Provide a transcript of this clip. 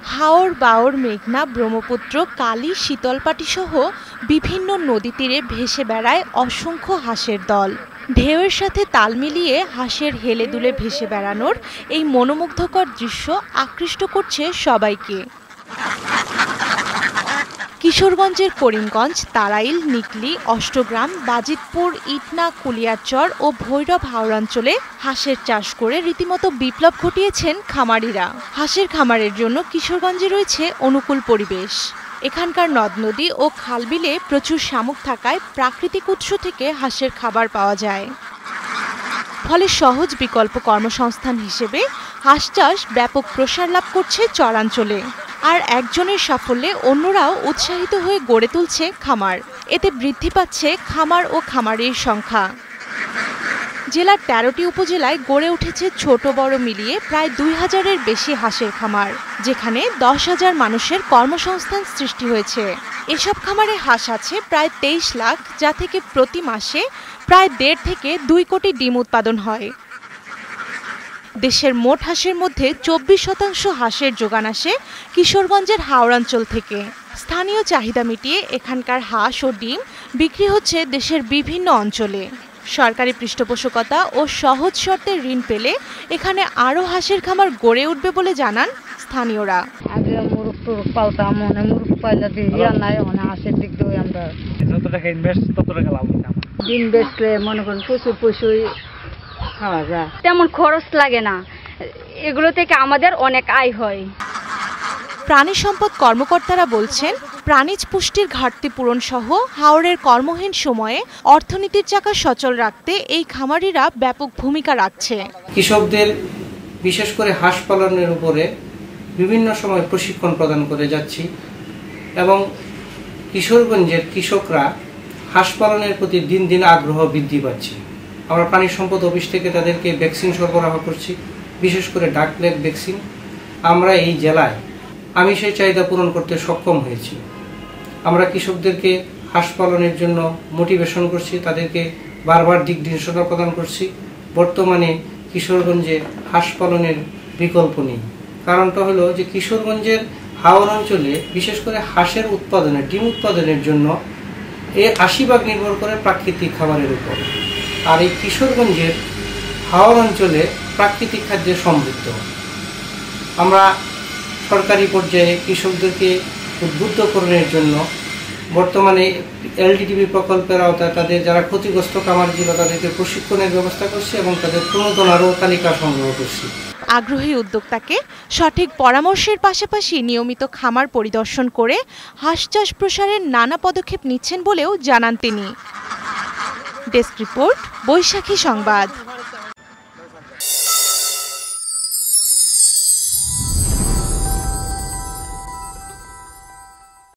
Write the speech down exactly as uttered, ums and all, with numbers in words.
হাওর, বাওর, মেঘনা, ব্রহ্মপুত্র, কালী, শীতলপাটি সহ বিভিন্ন নদী তীরে ভেসে বেড়ায় অসংখ্য হাঁসের দল। ঢেউয়ের সাথে তাল মিলিয়ে হাঁসের হেলে দুলে ভেসে বেড়ানোর এই মনোমুগ্ধকর দৃশ্য আকৃষ্ট করছে সবাইকে। কিশোরগঞ্জের করিমগঞ্জ, তারাইল, নিকলী, অষ্টগ্রাম, বাজিতপুর, ইটনা, কুলিয়ারচর ও ভৈরব হাওরাঞ্চলে হাঁসের চাষ করে রীতিমতো বিপ্লব ঘটিয়েছেন খামারিরা। হাঁসের খামারের জন্য কিশোরগঞ্জে রয়েছে অনুকূল পরিবেশ। এখানকার নদ নদী ও খালবিলে প্রচুর শামুক থাকায় প্রাকৃতিক উৎস থেকে হাঁসের খাবার পাওয়া যায়। ফলে সহজ বিকল্প কর্মসংস্থান হিসেবে হাঁস চাষ ব্যাপক প্রসার লাভ করছে চরাঞ্চলে। আর একজনের সাফল্যে অন্যরাও উৎসাহিত হয়ে গড়ে তুলছে খামার। এতে বৃদ্ধি পাচ্ছে খামার ও খামারির সংখ্যা। জেলার তেরোটি উপজেলায় গড়ে উঠেছে ছোট বড় মিলিয়ে প্রায় দুই হাজারের বেশি হাঁসের খামার, যেখানে দশ হাজার মানুষের কর্মসংস্থান সৃষ্টি হয়েছে। এসব খামারে হাঁস আছে প্রায় তেইশ লাখ, যা থেকে প্রতি মাসে প্রায় দেড় থেকে দুই কোটি ডিম উৎপাদন হয়। দেশের মোট হাঁসের মধ্যে চব্বিশ শতাংশ হাঁসের যোগান আসে কিশোরগঞ্জের হাওড়াঞ্চল থেকে। স্থানীয় চাহিদা মিটিয়ে এখানকার হাঁস ও ডিম বিক্রি হচ্ছে দেশের বিভিন্ন অঞ্চলে। সরকারি পৃষ্ঠপোষকতা ও সহজ শর্তে ঋণ পেলে এখানে আরও হাঁসের খামার গড়ে উঠবে বলে জানান স্থানীয়রা। আগে মুরগ টুরুগ পালতাম, মনে মুরগ পাইলে দিয়ে নাই, মানে হাঁসের দিক দিয়ে আমরা যত টাকা ইনভেস্ট তত টাকা লাভ হইতাম। ডিম বেচলে মনে করেন প্রচুর প্রচুর খাওয়া যায়, তেমন খরচ লাগে না। এগুলো থেকে আমাদের অনেক আয় হয়। প্রাণী সম্পদ কর্মকর্তারা বলছেন, প্রাণীজ পুষ্টির ঘাটতি পূরণ সহ হাওরের কর্মহীন সময়ে অর্থনীতির চাকা সচল রাখতে এই খামারিরা ব্যাপক ভূমিকা রাখছে। কৃষকদের বিশেষ করে হাঁস পালনের উপরে বিভিন্ন সময় প্রশিক্ষণ প্রদান করে যাচ্ছি এবং কিশোরগঞ্জের কৃষকরা হাঁস পালনের প্রতি দিন দিন আগ্রহ বৃদ্ধি পাচ্ছে। আমরা প্রাণী সম্পদ অফিস থেকে তাদেরকে ভ্যাকসিন সরবরাহ করছি, বিশেষ করে ডাক প্লেগ ভ্যাকসিন। আমরা এই জেলায় আমিষের চাহিদা পূরণ করতে সক্ষম হয়েছি। আমরা কৃষকদেরকে হাঁস পালনের জন্য মোটিভেশন করছি, তাদেরকে বারবার দিক নির্দেশনা প্রদান করছি। বর্তমানে কিশোরগঞ্জে হাঁস পালনের বিকল্প নেই। কারণটা হলো যে কিশোরগঞ্জের হাওর অঞ্চলে বিশেষ করে হাঁসের উৎপাদনের ডিম উৎপাদনের জন্য এর আশি ভাগ নির্ভর করে প্রাকৃতিক খাবারের উপর। আর এই কিশোরগঞ্জের হাওর অঞ্চলে প্রাকৃতিক খাদ্যে সমৃদ্ধ। আমরা সরকারি পর্যায়ে কৃষকদেরকে উদ্বুদ্ধকরণের জন্য বর্তমানে এলডিটিভি প্রকল্পের আওতায় তাদের যারা ক্ষতিগ্রস্ত খামার ছিল তাদেরকে প্রশিক্ষণের ব্যবস্থা করছে এবং তাদের প্রণোদনারও তালিকা সংগ্রহ করছি। আগ্রহী উদ্যোক্তাকে সঠিক পরামর্শের পাশাপাশি নিয়মিত খামার পরিদর্শন করে হাঁস চাষ প্রসারের নানা পদক্ষেপ নিচ্ছেন বলেও জানান তিনি। ডেস্ক রিপোর্ট, বৈশাখী সংবাদ।